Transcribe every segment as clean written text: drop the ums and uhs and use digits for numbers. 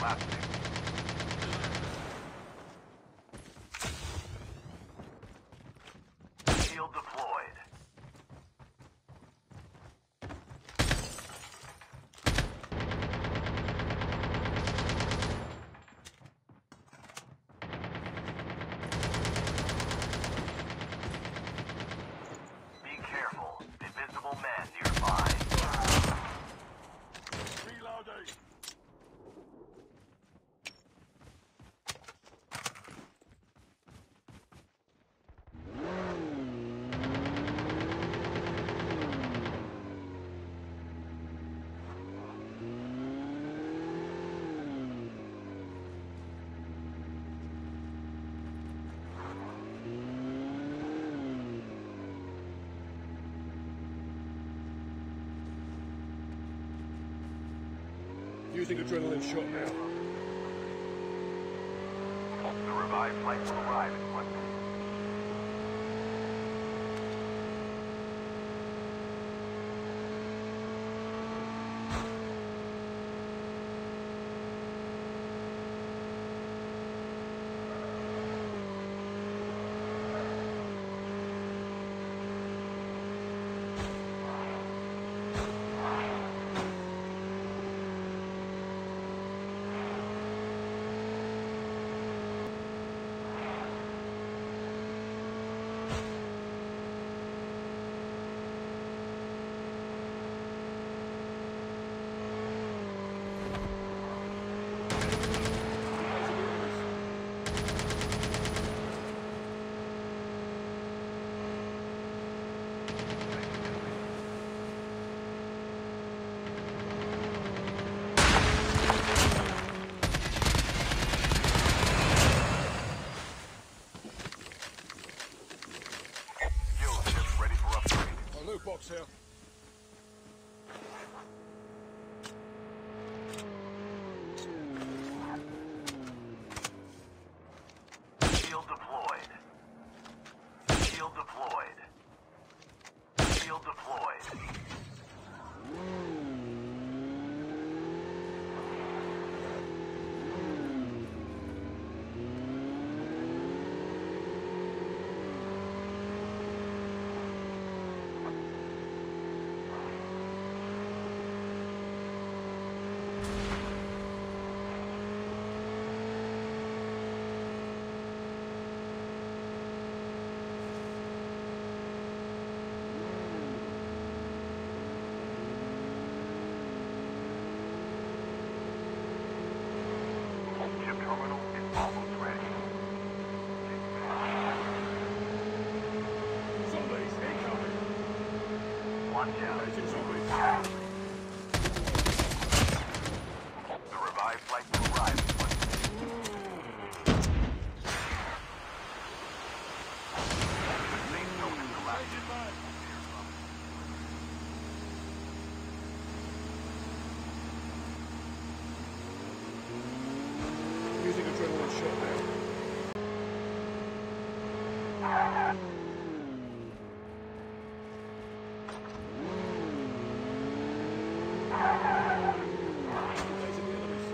collapsing. Shield deployed. Be careful. Invisible men nearby. Reloading. Using adrenaline shot now. The revived flight will arrive in 1 minute. Box here. Shield deployed. Shield deployed. Shield deployed. Ship terminal is almost ready. Zombies incoming. Watch out. Engaging zombies. The revived flight will arrive in 1 minute. The safe zone is collapsing. Using adrenaline shot now. Engaging the enemies.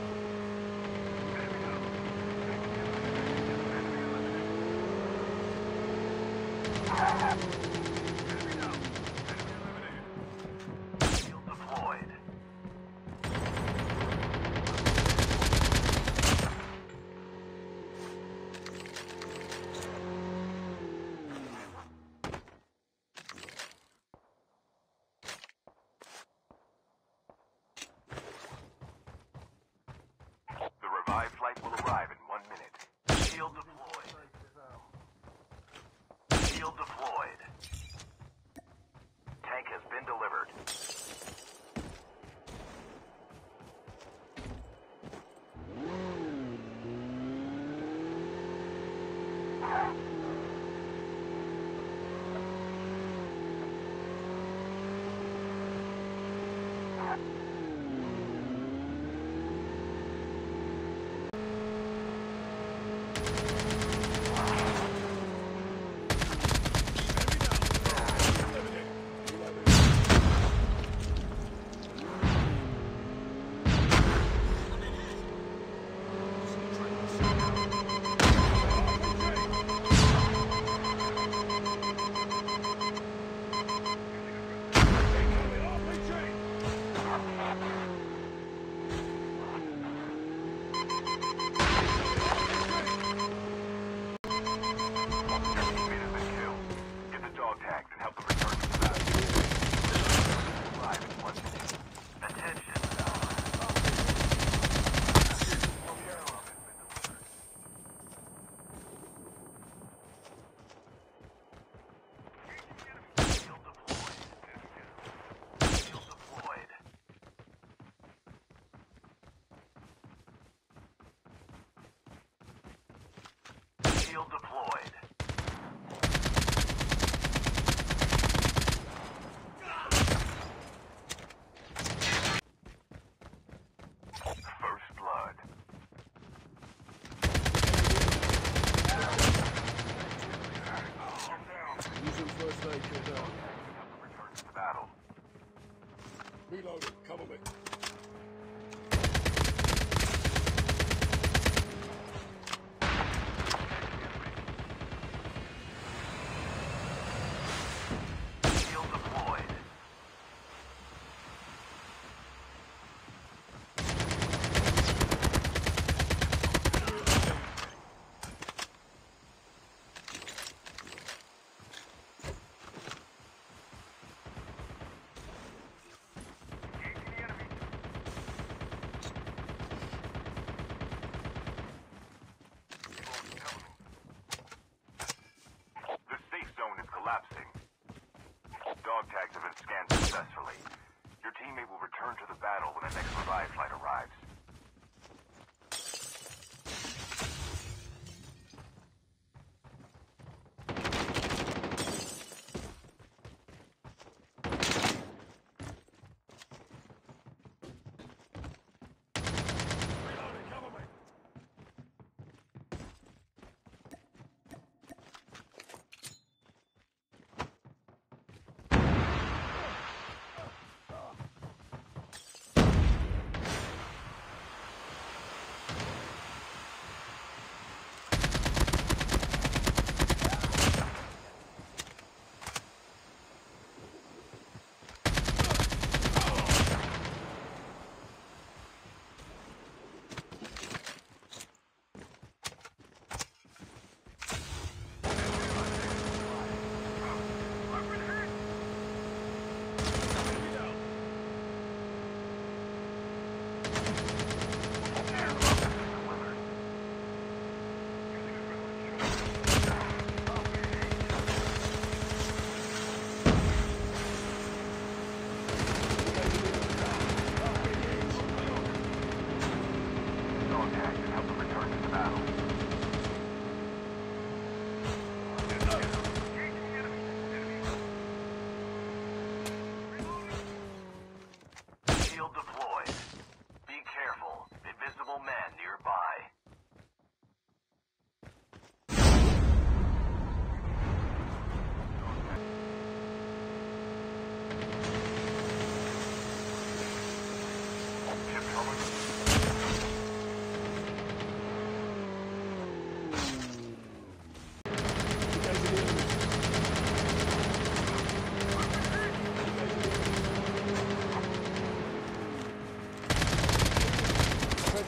Shield deployed. The revived flight will arrive in 1 minute. Shield deployed. Shield deployed. Tank has been delivered.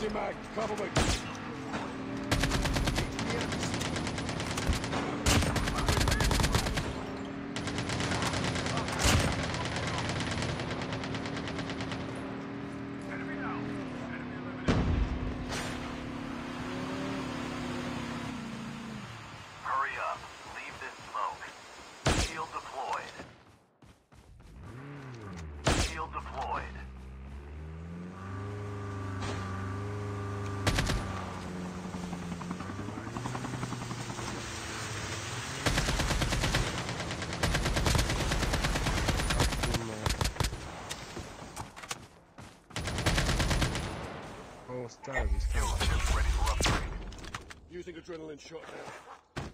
Changing mag. Cover me. Enemy down. Enemy eliminated. Hurry up. Leave this smoke. Shield deployed. Shield deployed. Oh, stars. Shield ships ready for upgrade. Using adrenaline shot now.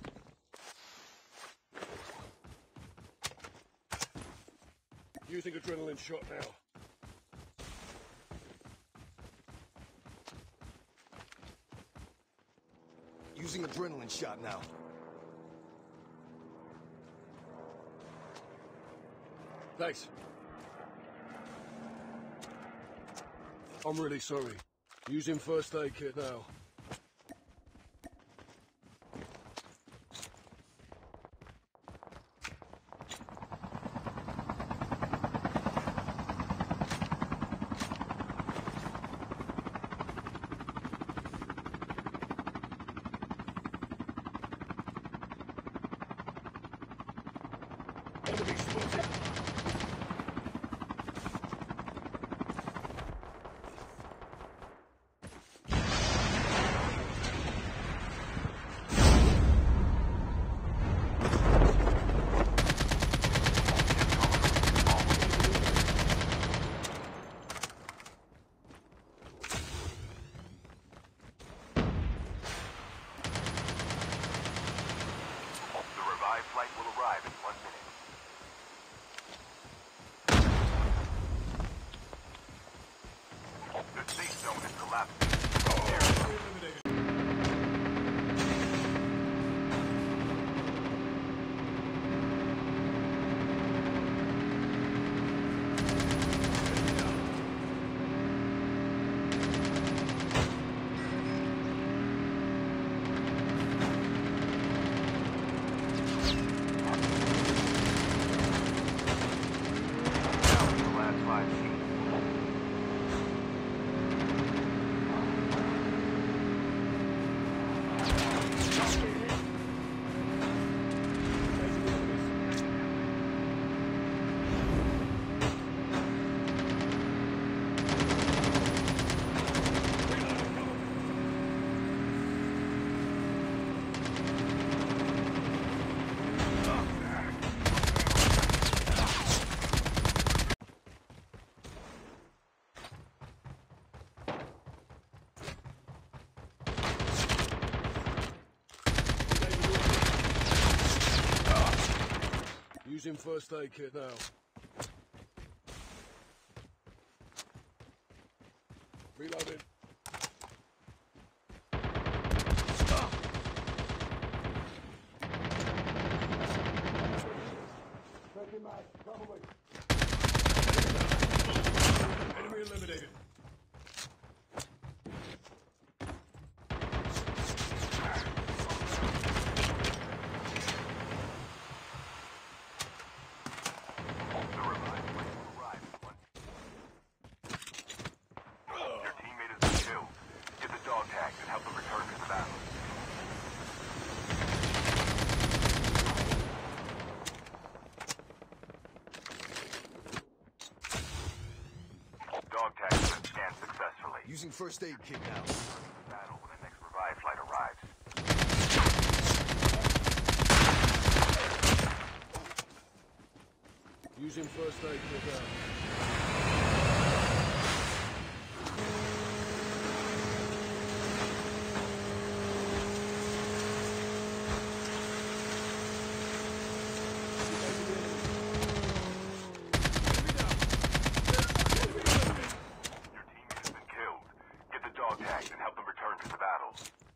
Using adrenaline shot now. Using adrenaline shot now. Thanks. I'm really sorry. Using first aid kit now. Enemy spotted. The revived flight will arrive in 1 minute. The safe zone is collapsing. Down to the last 5 feet. Using first aid kit now. Reloading. Taking mag. Cover me. Enemy eliminated. The revived flight will arrive in 1 minute. Your teammate has been killed. Get the dog tags and help them return to the battle. Dog tags have been scanned successfully. Using first aid kit now. Battle when the next revived flight arrives. Using first aid kit now. Your teammate has been killed. Get the dog tags and help them return to the battle.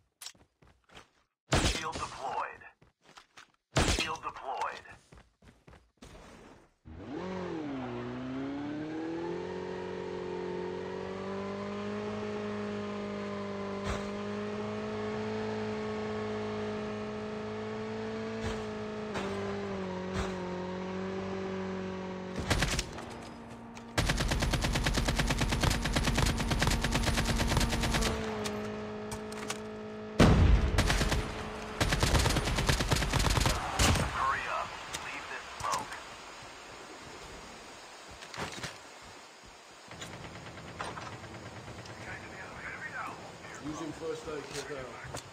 Shield deployed. Shield deployed. Using first aid kit now.